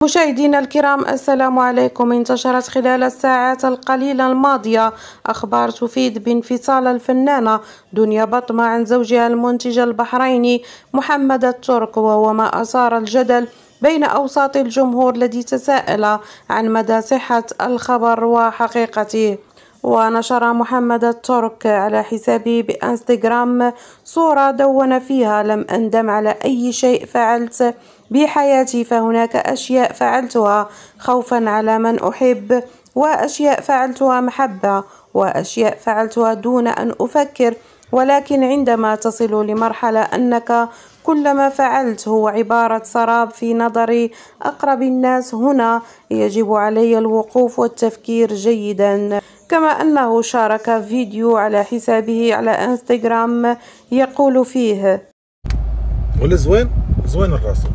مشاهدينا الكرام، السلام عليكم. انتشرت خلال الساعات القليلة الماضية أخبار تفيد بانفصال الفنانة دنيا بطمة عن زوجها المنتج البحريني محمد الترك، وهو ما أثار الجدل بين أوساط الجمهور الذي تساءل عن مدى صحة الخبر وحقيقته. ونشر محمد الترك على حسابه بإنستغرام صورة دون فيها: لم أندم على أي شيء فعلت بحياتي، فهناك أشياء فعلتها خوفا على من أحب، وأشياء فعلتها محبة، وأشياء فعلتها دون أن أفكر، ولكن عندما تصل لمرحلة أنك كل ما فعلت هو عبارة سراب في نظر أقرب الناس، هنا يجب علي الوقوف والتفكير جيدا. كما أنه شارك فيديو على حسابه على انستغرام يقول فيه: والزوين زوين الرسم،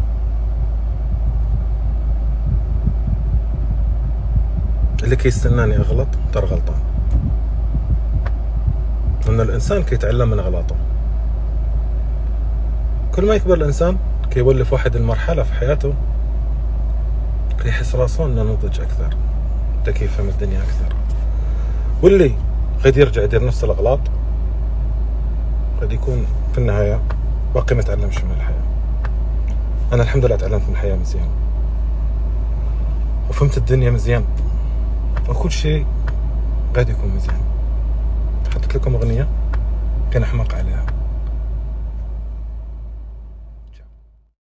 اللي كيستناني اغلط ترى غلطان، لأن الإنسان كيتعلم من غلطه. كل ما يكبر الإنسان كيولف واحد المرحلة في حياته كيحس راسه إنه نضج أكثر، بدا كيفهم الدنيا أكثر، واللي قد يرجع يدير نفس الأغلاط قد يكون في النهاية باقي ما تعلمش من الحياة. أنا الحمد لله تعلمت من الحياة مزيان، وفهمت الدنيا مزيان، وكل شيء قد يكون مزيان. حطيت لكم أغنية كان أحمق عليها.